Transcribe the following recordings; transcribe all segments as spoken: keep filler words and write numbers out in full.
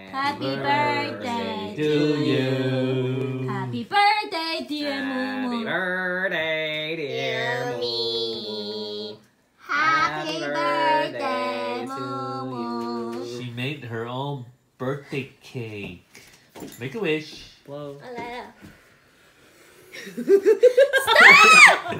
Happy birthday to you. Happy birthday, dear Moo. Happy birthday, dear me. Happy birthday, Moo. She made her own birthday cake. Make a wish. Whoa. Stop!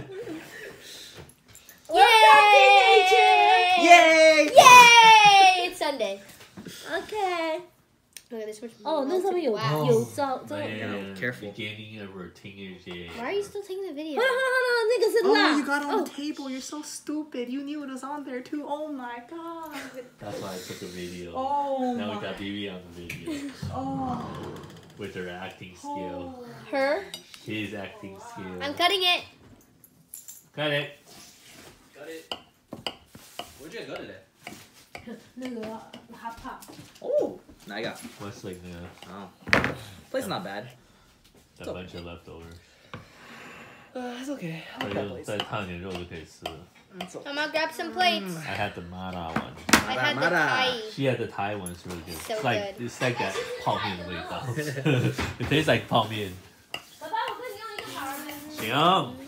Yay! Yay! Yay! It's Sunday. Okay. Look at this much. Oh, 那上面有 Wow. 有照照。 Man, Careful. Beginning of our teenage years. Why are you still taking the video? 那个是 Oh, 辣。 you got it on the table. You're so stupid. You knew it was on there too. Oh my god. That's why I took a video. Oh now my. we got B B on the video. Oh. With her acting skill. Her? His acting skill. I'm cutting it. Cut it. Got it. Where'd you go today? 那个哈帕。 Oh. Now I got. What's like the Oh. Place not bad. a bunch of leftovers. Uh, it's okay. I 再 like that 用 place. 再烫点肉就可以吃了。 It's okay. I'm gonna grab some plates. I had the Mara one. I had the Mara. Thai. She had the Thai one. It's really good. So it's like good. it's like that 泡面的味道。It tastes like 泡面。 爸爸，我跟你用一个盘儿呗。 行。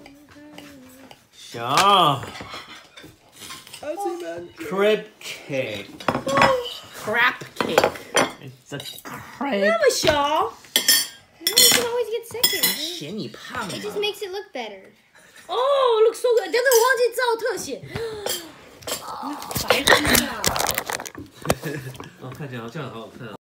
行。 Crape cake. Crap cake. It's a crape. 那么小。 No, you can always get second. 嫌你胖 It just makes it look better. Oh, looks so good. 等等，我忘记照特写。 白痴啊！ 哦，看起来好像好好看。